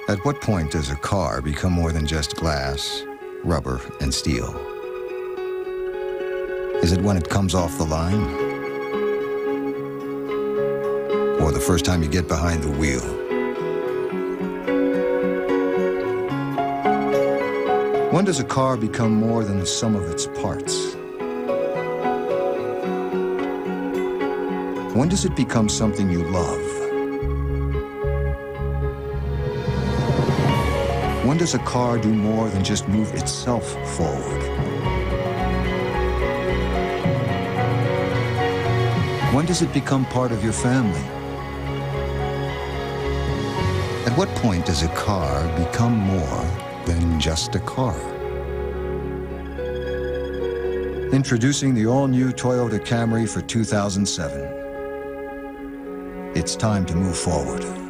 At what point does a car become more than just glass, rubber, and steel? Is it when it comes off the line? Or the first time you get behind the wheel? When does a car become more than the sum of its parts? When does it become something you love? When does a car do more than just move itself forward? When does it become part of your family? At what point does a car become more than just a car? Introducing the all-new Toyota Camry for 2007. It's time to move forward.